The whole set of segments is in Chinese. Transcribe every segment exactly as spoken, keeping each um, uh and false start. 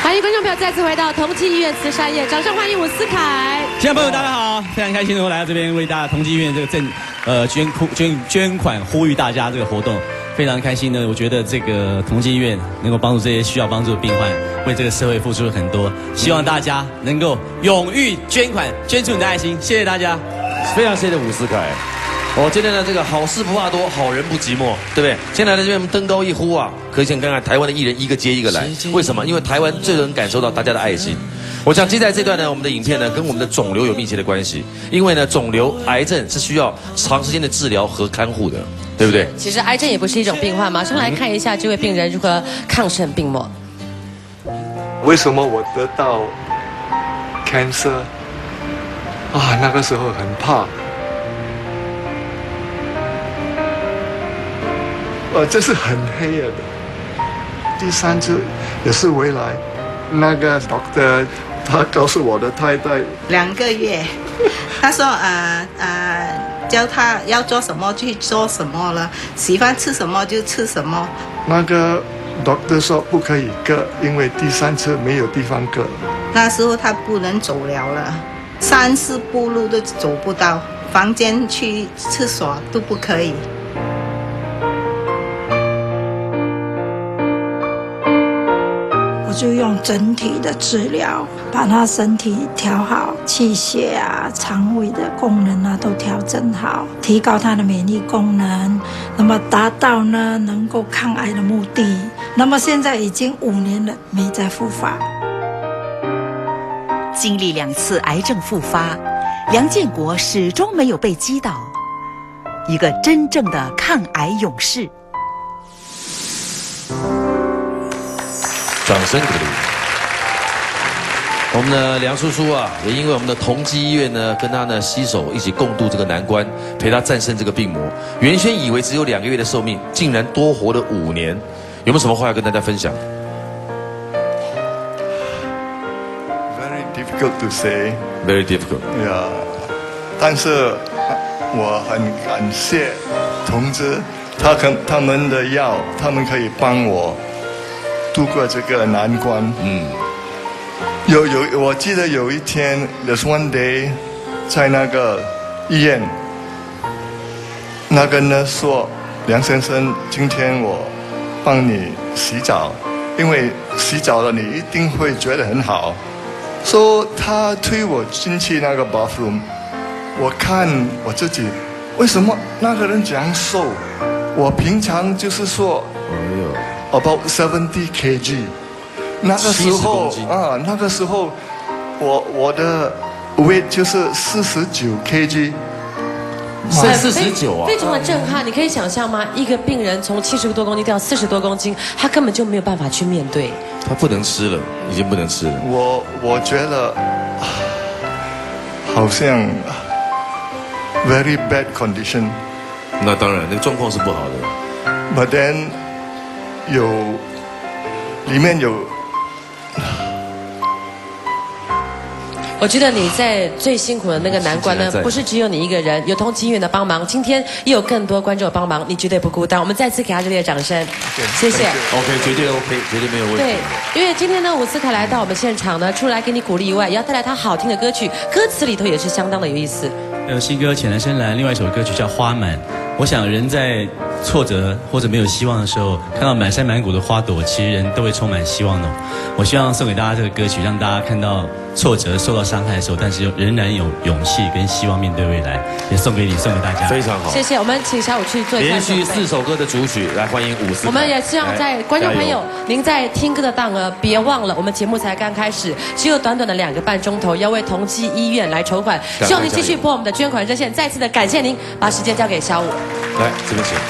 欢迎观众朋友再次回到同济医院慈善夜，掌声欢迎伍思凯。 现场朋友大家好，非常开心能够来到这边为大家同济医院这个赠呃捐捐捐款呼吁大家这个活动，非常开心呢。我觉得这个同济医院能够帮助这些需要帮助的病患，为这个社会付出了很多，希望大家能够勇于捐款，捐出你的爱心，谢谢大家。 非常谢谢伍思凯。哦，今天呢，这个好事不怕多，好人不寂寞，对不对？现在在这边登高一呼啊，可以先看看台湾的艺人一个接一个来。为什么？因为台湾最能感受到大家的爱心。我想接下来这段呢，我们的影片呢，跟我们的肿瘤有密切的关系。因为呢，肿瘤、癌症是需要长时间的治疗和看护的，对不对？ 其实癌症也不是一种病患，马上来看一下这位病人如何抗胜病魔。 为什么我得到 cancer 啊？那个时候很怕。呃，这是很黑的。第三次也是回来，那个 doctor 他告诉我的太太， 两个月，他说呃呃，教他要做什么去做什么了，喜欢吃什么就吃什么。 那个 doctor 说不可以割，因为第三次没有地方割。 那时候他不能走了了，三四步路都走不到，房间去厕所都不可以。 就用整体的治疗，把他身体调好，气血啊、肠胃的功能啊都调整好，提高他的免疫功能，那么达到呢能够抗癌的目的。那么现在已经五年了，没再复发。 经历两次癌症复发，梁建国始终没有被击倒，一个真正的抗癌勇士。 掌声鼓励。我们的梁叔叔啊，也因为我们的同济医院呢，跟他呢携手一起共度这个难关，陪他战胜这个病魔。原先以为只有两个月的寿命，竟然多活了五年。有没有什么话要跟大家分享 ？Very difficult to say. Very difficult. Yeah. 但是我很感谢同志，他跟他们的药，他们可以帮我度过这个难关。嗯，有有，我记得有一天 ，there's one day， 在那个医院，那个呢说，梁先生，今天我帮你洗澡，因为洗澡了你一定会觉得很好。说他推我进去那个 bathroom， 我看我自己，为什么那个人这样瘦？我平常就是说，哎呦。About seventy kilograms， 那个时候啊，那个时候我我的 weight 就是四十九 kilograms， 四十九啊， 非常的震撼。你可以想象吗？一个病人从七十多公斤掉四十多公斤，他根本就没有办法去面对。 他不能吃了，已经不能吃了。 我我觉得好像 very bad condition。 那当然，那个状况是不好的。 But then 有，里面有。 我觉得你在最辛苦的那个难关呢，不是只有你一个人，有同济医院的帮忙，今天也有更多观众帮忙，你绝对不孤单。我们再次给他热烈的掌声，谢谢。 OK， 绝对 OK， 绝对没有问题。 对，因为今天呢，伍思凯来到我们现场呢，除了来给你鼓励以外，也要带来他好听的歌曲，歌词里头也是相当的有意思。 有新歌《浅蓝深蓝》，另外一首歌曲叫《花满》。我想人在挫折或者没有希望的时候，看到满山满谷的花朵，其实人都会充满希望的。我希望送给大家这个歌曲，让大家看到挫折、受到伤害的时候，但是仍然有勇气跟希望面对未来。也送给你，送给大家。 非常好， 谢谢。我们请小武去做一下连续四首歌的主曲，来欢迎伍思凯。 我们也希望在观众朋友，您在听歌的当儿，别忘了我们节目才刚开始，只有短短的两个半钟头，要为同济医院来筹款。希望您继续拨我们的捐款热线。再次的感谢您，把时间交给小武。 来，这边请。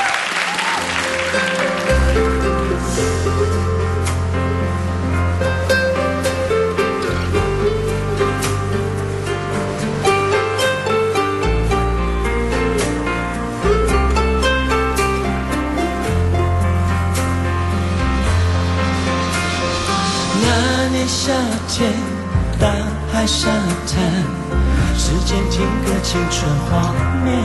那年夏天，大海沙滩，时间定格青春画面。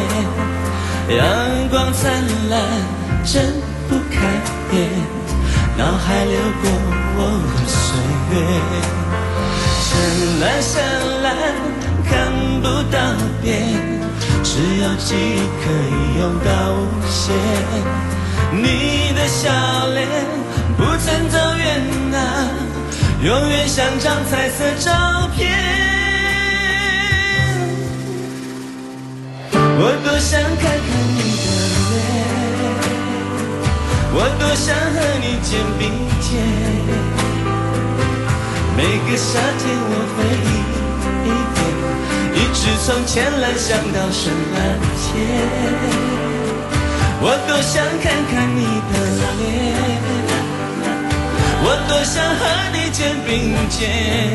阳光灿烂，睁不开眼， 脑海流过我的岁月，深蓝深蓝看不到边，只有记忆可以用到无限。你的笑脸不曾走远啊，永远像张彩色照片。我多想看看你的脸，我多想和你肩并肩，每个夏天我会一遍，一直从浅蓝想到深蓝天。我多想看看你的脸，我多想和你肩并肩，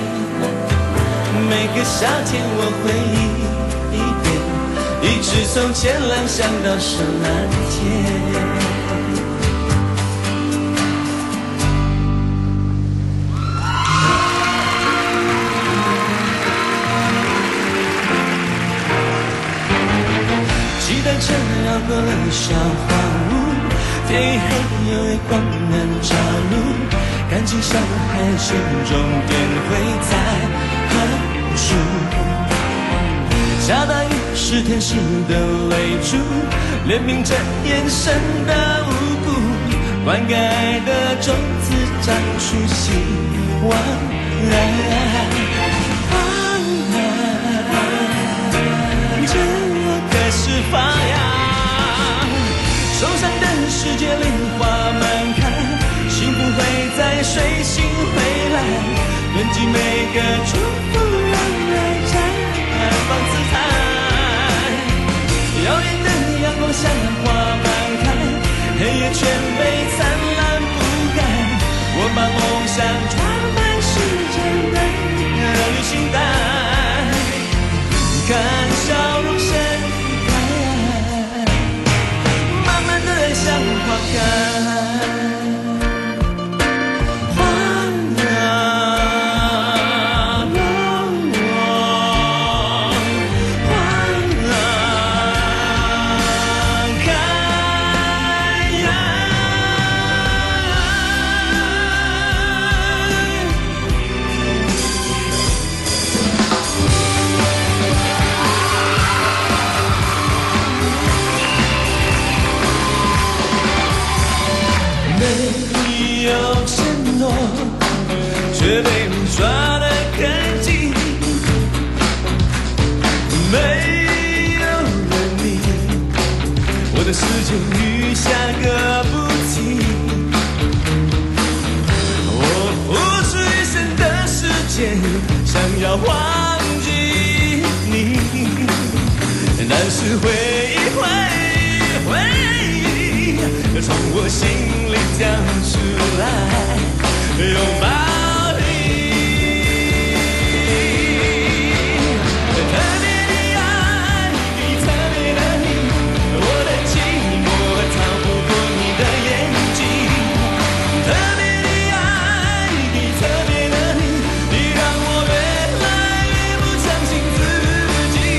每个夏天我会一遍，一直从浅蓝想到深蓝天。单车绕过了小荒芜，天一黑有月光能照路，感情像海心中点会在何处？下大雨是天使的泪珠，怜悯着眼神的无辜，灌溉爱的种子长出希望。这我开始发芽，受伤的世界里花满开，幸福会在水星回来，囤积每个祝福，让爱绽放姿态。耀眼的阳光下花满开，黑夜全被灿烂覆盖。我把梦想装满时间的旅行袋，看笑容盛开，慢慢的像花开。没有承诺，却被你抓得很紧，没有了你，我的世界雨下个不停。我付出一生的时间，想要忘记你，但是回忆回忆回忆从我心里跳出来，拥抱你。特别的爱，你特别的你，我的寂寞逃不过你的眼睛。特别的爱，你特别的你，你让我越来越不相信自己。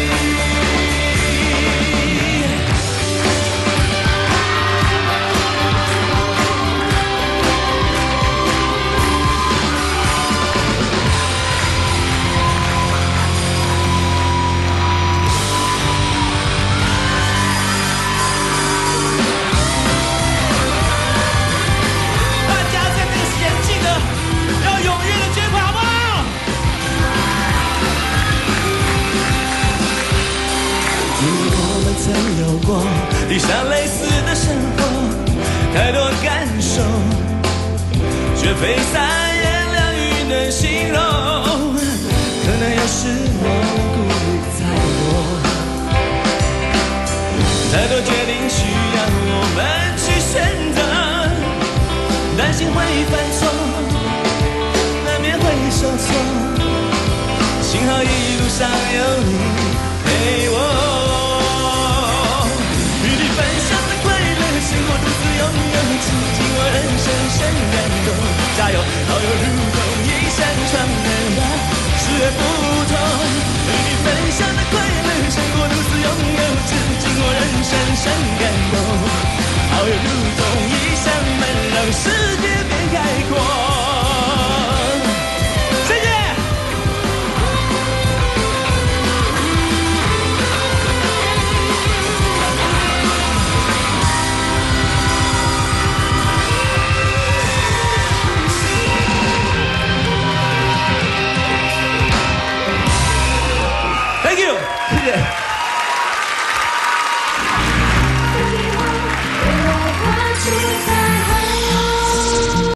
曾有过地上类似的生活，太多感受，却非三言两语能形容。可能有时我们顾虑太多，太多决定需要我们去选择，担心会犯错，难免会受挫。幸好一路上有你陪我。拥有刺激我人生深感动，加油！好友如同一扇窗门啊，视而不同。与你分享的快乐，胜过独自拥有，刺激我人生深感动。好友如同一扇门，让生世界变开阔。谢谢。Thank you，谢谢。